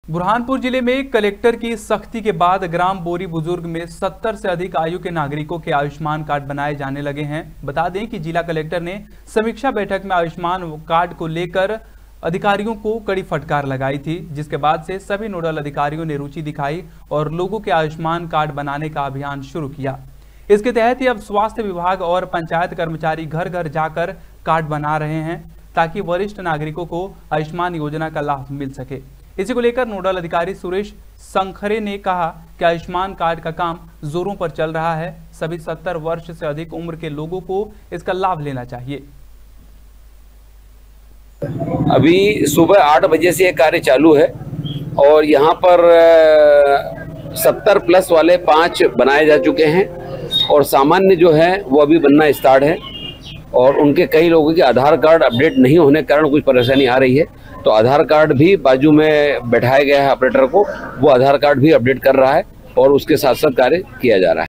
बुरहानपुर जिले में कलेक्टर की सख्ती के बाद ग्राम बोरी बुजुर्ग में 70 से अधिक आयु के नागरिकों के आयुष्मान कार्ड बनाए जाने लगे हैं। बता दें कि जिला कलेक्टर ने समीक्षा बैठक में आयुष्मान कार्ड को लेकर अधिकारियों को कड़ी फटकार लगाई थी, जिसके बाद से सभी नोडल अधिकारियों ने रुचि दिखाई और लोगों के आयुष्मान कार्ड बनाने का अभियान शुरू किया। इसके तहत ही अब स्वास्थ्य विभाग और पंचायत कर्मचारी घर घर जाकर कार्ड बना रहे हैं ताकि वरिष्ठ नागरिकों को आयुष्मान योजना का लाभ मिल सके। इसी को लेकर नोडल अधिकारी सुरेश संखरे ने कहा कि आयुष्मान कार्ड का काम जोरों पर चल रहा है। सभी 70 वर्ष से अधिक उम्र के लोगों को इसका लाभ लेना चाहिए। अभी सुबह 8 बजे से ये कार्य चालू है और यहाँ पर 70 प्लस वाले 5 बनाए जा चुके हैं और सामान्य जो है वो अभी बनना स्टार्ट है। और उनके कई लोगों के आधार कार्ड अपडेट नहीं होने के कारण कुछ परेशानी आ रही है, तो आधार कार्ड भी बाजू में बैठाया गया है ऑपरेटर को, वो आधार कार्ड भी अपडेट कर रहा है और उसके साथ साथ कार्य किया जा रहा है।